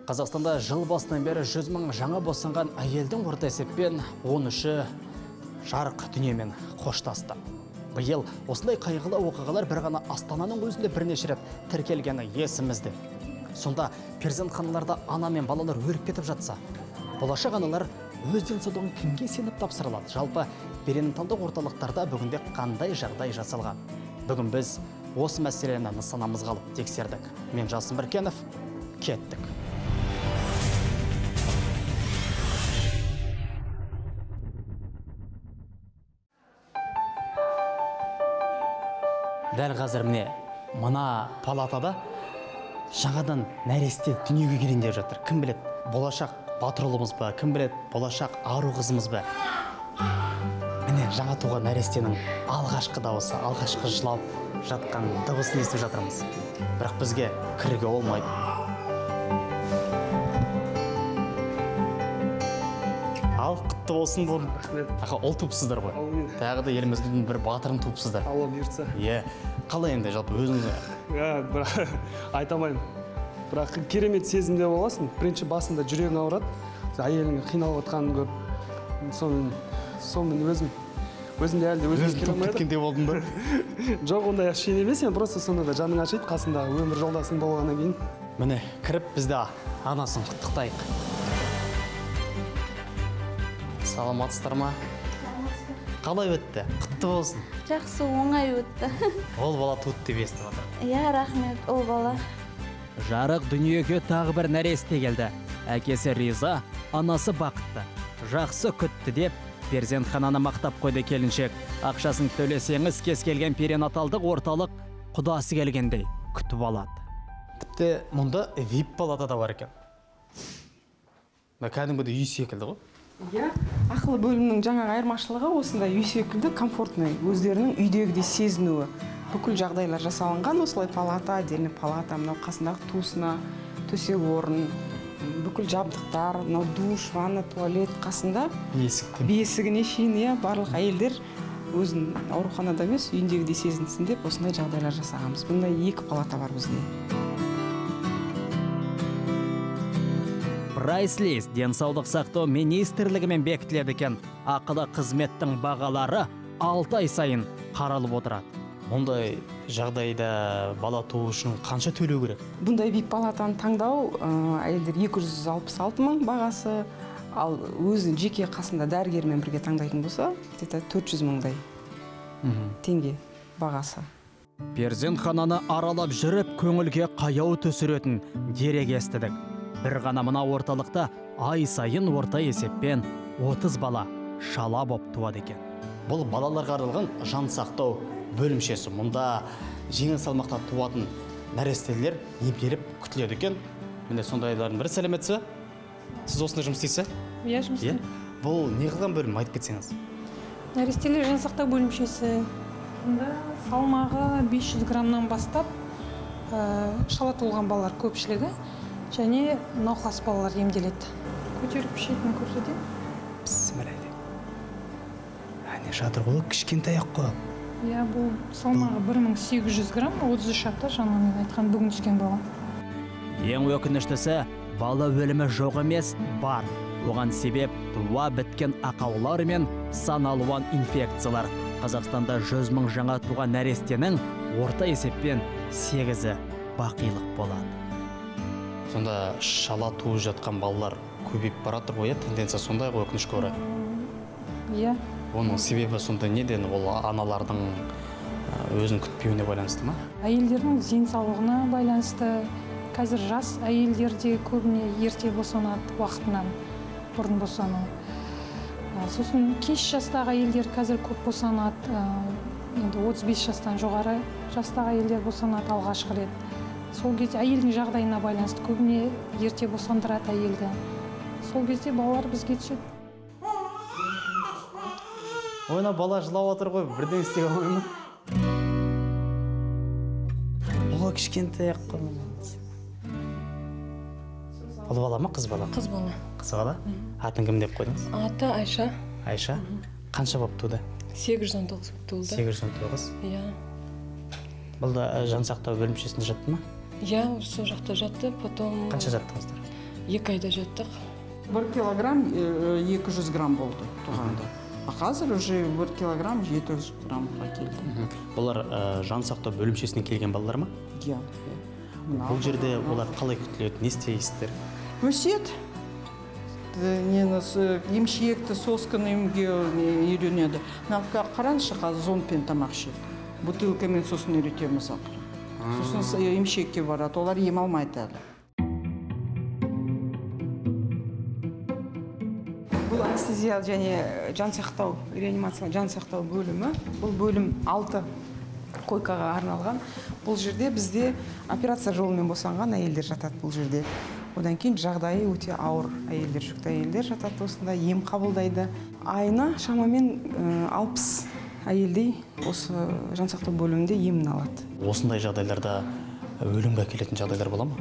Қазақстанда жыл басынан бері 100 мың жаңа босанған әйелдің орта есеппен 13-і жарық дүниемен қоштасты. Биыл осындай қайғылы оқиғалар бір ғана Астананың өзінде бірнеше рет тіркелгені есімізде. Сонда перзентханаларда ана мен балалар өліп кетіп жатса, болашақ аналар өз денсаулығын кімге сеніп тапсырылады? Жалпы перинаталдық орталықтарда бүгінде қандай жағдай жасалған? Бүгін біз осы мәселені нысанамызға алып тексердік. Мен Жасын Біркенов, кеттік. Дәл қазір мына палатада жаңадан нәресте дүниеге келейін деп жатыр. Кім білет, болашақ батыр ұлымыз ба, кім білет, болашақ ару қызымыз ба. Міне жаңа туған нәрестенің алғашқы дауысы, алғашқы жылап жатқан дыбысын естіп жатырмыз. Бірақ бізге кіруге болмайды. Ал құтты болсын бұл. Аға, ол туыпсыздар ғой. Тағы да еліміздің бір батырын туыпсыздар. Алла бұйыртса. Қалай енді жалпы өзіңіз? Айтамайым. Бірақ керемет сезімде боласың. Бірінші басында жүрегің ауырады. Әйелің қиналып отқанын көріп, сонымен өзімде әлде өзім келе алмайды. Кеткенде болдың ба? Жоқ, ондай әшейін емес, просто сонда да жаның ашиды, қасындағы өмір жолдасың болғаннан кейін. Міне, кіріп бізде анасын құттықтайық. Саламатсыздар ма? Қалай өтті? Құтты болсын. Жақсы, оңай өтті. Ол бала туды деп естіп отыр. Рахмет, ол бала. Жарық дүниеге тағы бір нәресте келді. Әкесі риза, анасы бақытты. Жақсы күтті деп перзентхананы мақтап қойды келіншек. Ақшасын төлесеңіз кез келген перинаталдық орталық құдасы келгендей күтіп алады. Тіпті мұнда VIP палата да бар екен. Кәдімгідей үй секілді ғой? Ақылы бөлімнің жаңағы айырмашылығы осындай үй секілді комфортный, өздерінің үйдегідей сезінуі. Бүкіл жағдайлар жасалынған, осылай палата, отдельный палата, мынау қасындағы туысына, төсек орын, бүкіл жабдықтар, мынау душ, ванна, туалет қасында. Бесігіне шейін, барлық әйелдер өзін ауруханада емес, үйіндегідей сезінсін деп осындай жағдайлар жасағанбыз. Бұндай 2 палата бар бізде. Прайслис денсаулық сақтау министрлігімен бекітіледі екен. Ақылы қызметтің бағалары 6 ай сайын қаралып отырады. Мұндай жағдайда бала туу үшін қанша төлеу керек? Бұндай VIP палатаны таңдау әйелдер 266 мың бағасы, ал өзі жеке қасында дәрігермен бірге таңдайтын болса, 400 мыңдай теңге бағасы. Перзентхананы аралап жүріп, көңілге қаяу түсіретін дерек естідік. Бір ғана мына орталықта ай сайын орта есеппен 30 бала шала боп туады екен. Бұл балаларға арналған жан сақтау бөлімшесі. Мұнда жеңіл салмақта туатын нәрестелер емделіп күтіледі екен. Міне сондайлардың бірі. Сәлеметсіз бе? Сіз осында жұмыс істейсіз? Жұмыс істеймін. Бұл не қылған бөлім, айтып кетсеңіз? Нәрестелер жан сақтау бөлімшесі. Мұнда салмағы 500 граммнан бастап шала туылған балалар көпшілігі және науқас балалар емделеді. Көтеріп шетін көрсетейін. Бісмілләхи. Әне жатыр ғой, кішкентай ақ қой. Бұл салмағы 1800 грамм, 33 апта жаңа айтқан бүгін түскен бала. Ең өкініштісі, бала өлімі жоқ емес, бар. Оған себеп туа біткен ақаулар мен сан алуан инфекциялар. Қазақстанда 100 мың жаңа туған нәрестенің орта есеппен 8-і бақилық болады. Сонда шала туып жатқан балалар көбейіп баратыр ғой, тенденция сондай ғой, өкінішке орай. Оның себебі сонда неден? Ол аналардың өзін күтпеуіне байланысты ма? Әйелдердің денсаулығына байланысты. Қазір жас әйелдерде көбіне ерте босанады, уақытынан бұрын босану. Сосын кеш жастағы әйелдер қазір көп босанады. Енді 35 жастан жоғары жастағы әйелдер босанады алғашқы рет. Сол кезде әйелдің жағдайына байланысты көбіне ерте босандырады әйелді. Сол кезде балалар бізге түседі. Ойна бала жылап отыр ғой, бірден істей алмай ма? Ол кішкентай ақ қой. Ол бала ма, қыз бала? Қыз бала. Қыз бала? Атын кім деп қойдыңыз? Аты Айша. Айша? Қанша болып туды? 819 туылды. 819? Бұл да жан сақтау бөлімшесінде жатты ма? Сол жақта жатты, потом... Қанша жаттыңыздар? 2 айда жаттық. 1 килограмм 200 грамм болды туғанда. А қазір уже 1 килограмм 700 граммға келді. Бұлар жан сақтау бөлімшесінен келген балалар ма? Иә. Бұл жерде олар қалай күтіледі, не істейсіздер? Өсет. Емшекті соскын емге үйренеді. Қараңызшы, қазір зонтпен тамақ ішеді. Бутылкамен сосын үйретеміз ақыры. Сосын емшекке барады, олар ем алмайды әлі. Бұл анестезия және жан сақтау, реанимация жан сақтау бөлімі. Бұл бөлім 6 койкаға арналған. Бұл жерде бізде операция жолымен босанған әйелдер жатады бұл жерде. Одан кейін жағдайы өте ауыр әйелдер, жүкті әйелдер жатады осында, ем қабылдайды. Айына шамамен 60 әйелдей осы жансақтау бөлімінде емін алады. Осындай жағдайларда өлімге әкелетін жағдайлар бола ма?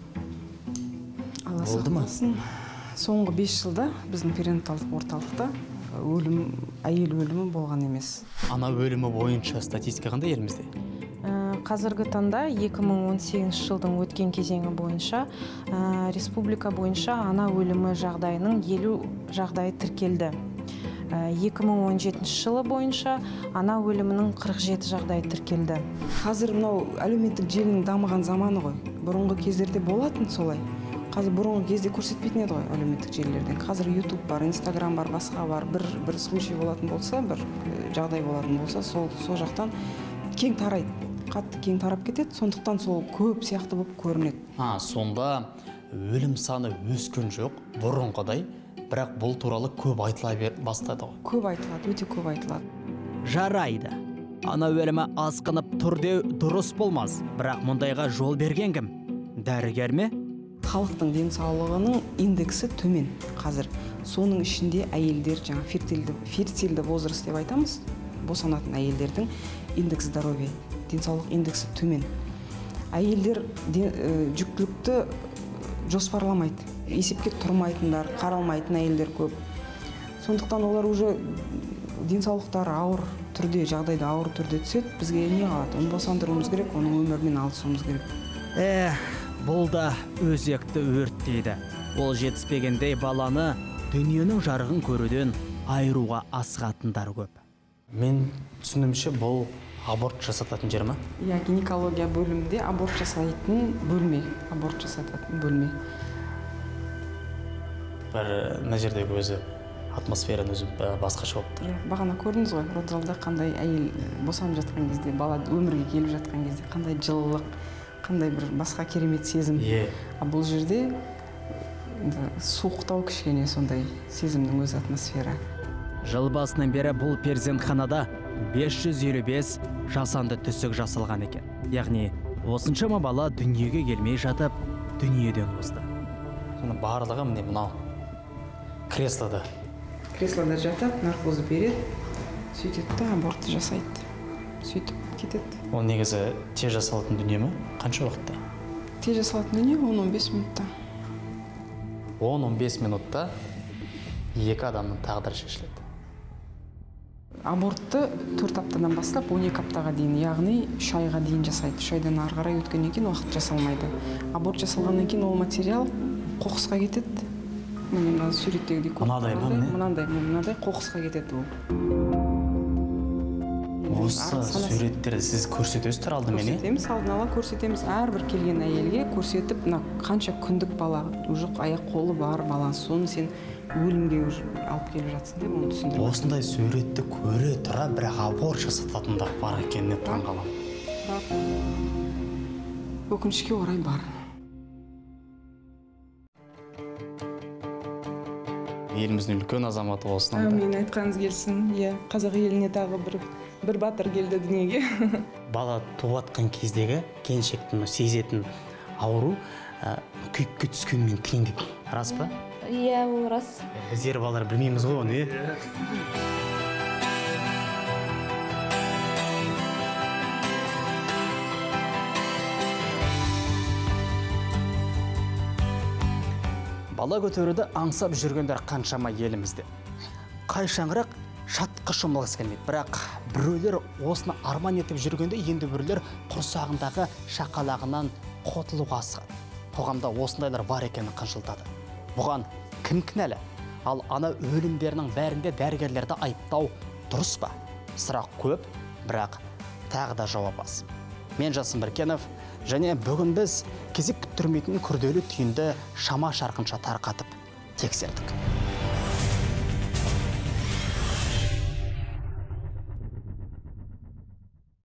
Болды ма? Соңғы 5 жылда біздің перинаталдық орталықта әйел өлімі болған емес. Ана өлімі бойынша статистика қандай елімізде? Қазіргі таңда 2018 жылдың өткен кезеңі бойынша республика бойынша ана өлімі жағдайының 50 жағдайы тіркелді. 2017 жылы бойынша ана өлімінің 47 жағдайы тіркелді. Қазір мынау әлеуметтік желінің дамыған заманы ғой. Бұрынғы кездерде болатын солай. Қазір бұрынғы кезде көрсетпейтін еді ғой әлеуметтік желілерден. Қазір YouTube бар, Instagram бар, басқа бар. Бір случай болатын болса, бір жағдай болатын болса, сол жақтан кең тарайды. Қатты кең тарап кетеді, сондықтан сол көп сияқты болып көрінеді. Сонда өлім саны өскен жоқ, бұрынғыдай, бірақ бұл туралы көп айтыла бастады ғой. Көп айтылады, өте көп айтылады. Жарайды. Ана өлімі асқынып тұр деу дұрыс болмас, бірақ мұндайға жол берген кім? Дәрігер ме? Халықтың денсаулығының индексі төмен қазір. Соның ішінде әйелдер, жаңа фертильді возраст деп айтамыз, босанатын әйелдердің индекс здоровья, денсаулық индексі төмен. Әйелдер жүктілікті жоспарламайды, есепке тұрмайтындар, қаралмайтын әйелдер көп. Сондықтан олар уже денсаулықтары ауыр түрде, жағдайда ауыр түрде түседі, бізге не қалады? Оны босандыруымыз керек, оның өмірмен алысуымыз керек. Бұл да өзекті өрт дейді. Ол жетіспегендей баланы дүниенің жарығын көруден айыруға асығатындар көп. Мен түсінімше бұл аборт жасататын жер ма? Иә, гинекология бөлімінде аборт жасайтын бөлме. Аборт жасататын бөлме. Мына жердегі өзі атмосфераны өзі басқаша болып тұр. Бағана көрдіңіз ғой, родзалда қандай әйел босанып жатқан кезде, бала өмірге келіп жатқан кезде қандай жылылық, қандай бір басқа керемет сезім. Бұл жерде суықтау кішкене сондай сезімнің өз атмосфера. Жыл басынан бері бұл перзентханада 555 жасанды түсік жасалған екен. Яғни, осыншама бала дүниеге келмей жатып, дүниеден озды. Барлығы міне мынау креслода. Креслода жатып, наркозы береді, сөйтеді да абортты жасайды. Сөйтіп кетеді. Ол негізі тез жасалатын дүние ме? Қанша уақытта? Тез жасалатын дүние 10-15 минутта. 10-15 минутта 2 адамның тағдыры шешіледі. Абортты 4 аптадан бастап 12 аптаға дейін, яғни 3 айға дейін жасайды. 3 айдан ары қарай өткеннен кейін уақыт жасалмайды. Аборт жасалғаннан кейін ол материал қоқысқа кетеді. Мына суреттегідей мынандай қоқысқа кетеді ол. Осы суреттерді сіз көрсетесіздер алдымен? Көрсетеміз, алдын ала көрсетеміз. Әрбір келген әйелге көрсетіп, қанша күндік бала, жоқ аяқ қолы бар бала, соны сен өлімге алып келіп жатсың деп оны түсіндіріп. Осындай суретті көре тұра, бірақ аборт жасататындар бар екеніне таңғаламын. Өкінішке орай бар. Еліміздің үлкен азаматы болсын. Мен айтқаныңыз келсін. Қазақ еліне тағы бір батыр келді дүниеге. Бала туғатқан кездегі келіншектің сезетін ауру күйікке түскенмен қиын дейді. Рас па? Иә, ол рас. Біздер балалар білмейміз ғой оны. Бала көтеруді аңсап жүргендер қаншама елімізде. Қай шаңырақ шатқы шомылғысы келмейді. Бірақ біреулер осыны арман етіп жүргенде, енді біреулер құрсағындағы шақалағынан қотылуға асығады. Қоғамда осындайлар бар екені қынжылтады. Бұған кім кінәлі? Ал ана өлімдерінің бәрінде дәрігерлерді айыптау дұрыс па? Сұрақ көп, бірақ тағы да жауап аз. Мен Жасын Біркенов, және бүгін біз кезек күттірмейтін күрделі түйінді шама шарқынша тарқатып тексердік.